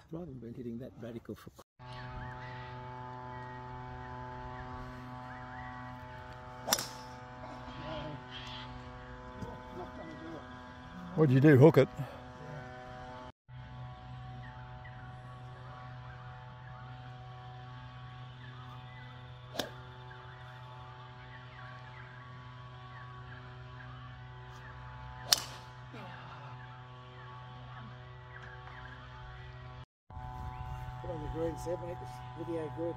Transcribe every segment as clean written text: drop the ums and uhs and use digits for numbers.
Rather than hitting that radical for. What'd you do, hook it? Put on the green set, make this video good.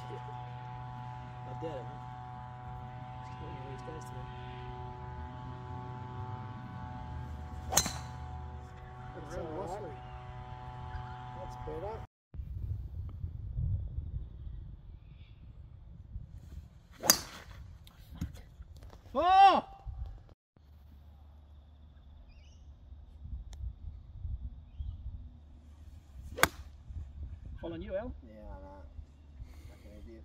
I doubt it. Just don't know these days today. That's all right. That's better. Oh! Following you, Al? Yeah, I know. Fucking idiot.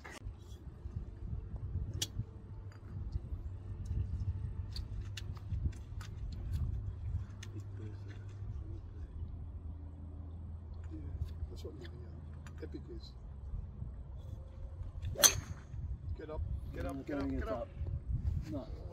That's what the epic is. Get up, get up, get up, get up. No.